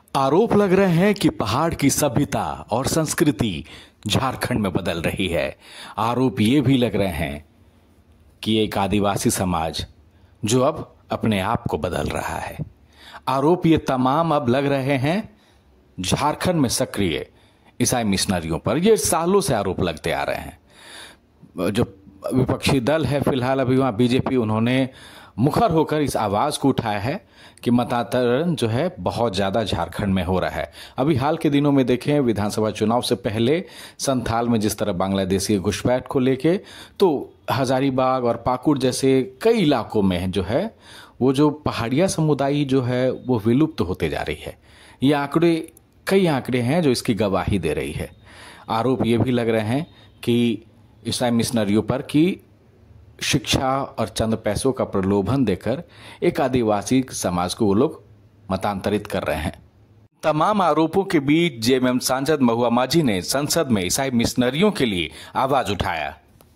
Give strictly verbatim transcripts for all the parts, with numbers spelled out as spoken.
आरोप लग रहे हैं कि पहाड़ की सभ्यता और संस्कृति झारखंड में बदल रही है। आरोप ये भी लग रहे हैं कि एक आदिवासी समाज जो अब अपने आप को बदल रहा है। आरोप ये तमाम अब लग रहे हैं झारखंड में सक्रिय ईसाई मिशनरियों पर। ये सालों से आरोप लगते आ रहे हैं। जो विपक्षी दल है फिलहाल अभी वहाँ बीजेपी, उन्होंने मुखर होकर इस आवाज़ को उठाया है कि मतांतरण जो है बहुत ज़्यादा झारखंड में हो रहा है। अभी हाल के दिनों में देखें, विधानसभा चुनाव से पहले संथाल में जिस तरह बांग्लादेशी घुसपैठ को लेके, तो हजारीबाग और पाकुड़ जैसे कई इलाकों में जो है वो जो पहाड़िया समुदाय जो है वो विलुप्त होते जा रही है। ये आंकड़े, कई आंकड़े हैं जो इसकी गवाही दे रही है। आरोप ये भी लग रहे हैं कि ईसाई मिशनरियों पर कि शिक्षा और चंद पैसों का प्रलोभन देकर एक आदिवासी समाज को वो लोग मतांतरित कर रहे हैं। तमाम आरोपों के बीच जेएमएम सांसद महुआ माझी ने संसद में ईसाई मिशनरियों के लिए आवाज उठाया।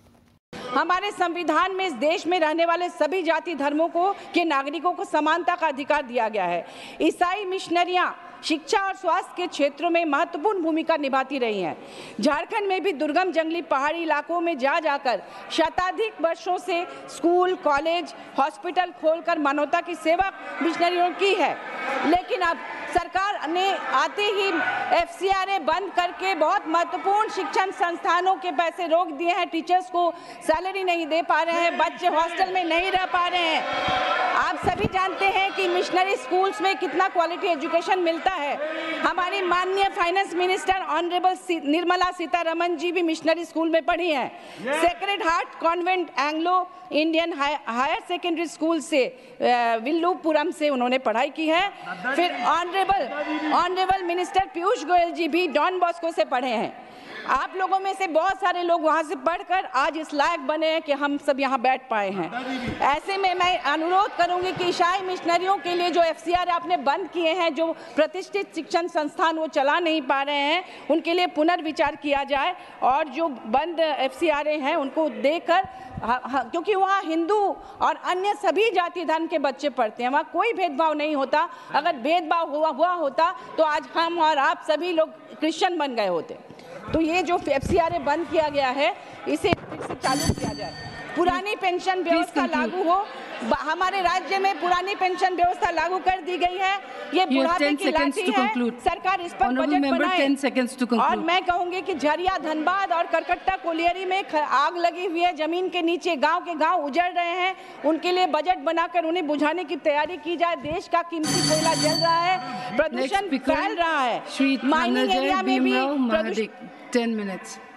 हमारे संविधान में इस देश में रहने वाले सभी जाति धर्मों को के नागरिकों को समानता का अधिकार दिया गया है। ईसाई मिशनरियां शिक्षा और स्वास्थ्य के क्षेत्रों में महत्वपूर्ण भूमिका निभाती रही हैं। झारखंड में भी दुर्गम जंगली पहाड़ी इलाकों में जा जाकर शताधिक वर्षों से स्कूल, कॉलेज, हॉस्पिटल खोलकर मानवता की सेवा मिशनरियों की है। लेकिन अब सरकार ने आते ही एफसीआरए बंद करके बहुत महत्वपूर्ण शिक्षण संस्थानों के पैसे रोक दिए हैं। टीचर्स को सैलरी नहीं दे पा रहे हैं, बच्चे हॉस्टल में नहीं रह पा रहे हैं। आप सभी जानते हैं कि मिशनरी स्कूल्स में कितना क्वालिटी एजुकेशन मिलता है। हमारी माननीय finance minister honourable Nirmala Sitharaman ji भी मिशनरी स्कूल में पढ़ी हैं। Sacred Heart Convent Anglo Indian higher secondary school से विल्लुपुरम से उन्होंने पढ़ाई की है। फिर honourable honourable minister Piyush Goyal ji भी डॉन बॉस्को से पढ़े हैं। आप लोगों में से बहुत सारे लोग वहां से पढ़कर आज इस लायक बने हैं कि हम सब यहाँ बैठ पाए हैं। ऐसे में मैं अनुरोध करूंगी कि ईसाई मिशनरियों के लिए जो एफसीआर आपने बंद किए हैं, जो प्रतिष्ठित शिक्षण संस्थान वो चला नहीं पा रहे हैं, उनके लिए पुनर्विचार किया जाए और जो बंद एफसीआर हैं उनको देकर, क्योंकि वहाँ हिंदू और अन्य सभी जाति धर्म के बच्चे पढ़ते हैं, वहाँ कोई भेदभाव नहीं होता। अगर भेदभाव हुआ हुआ होता तो आज हम और आप सभी लोग क्रिश्चियन बन गए होते। तो ये जो एफसीआरए बंद किया गया है इसे फिर से चालू किया जाए। पुरानी पेंशन व्यवस्था लागू हो। हमारे राज्य में पुरानी पेंशन व्यवस्था लागू कर दी गई है। ये बुढ़ापे की लाठी है। सरकार इस पर बजट बनाए। और मैं कहूंगी कि झरिया, धनबाद और करकट्टा कोलियरी में आग लगी हुई है, जमीन के नीचे गांव के गांव उजड़ रहे हैं। उनके लिए बजट बनाकर उन्हें बुझाने की तैयारी की जाए। देश का कीमती कोयला जल रहा है, प्रदूषण फैल रहा है। माइनिंग एरिया में भी टेन मिनट्स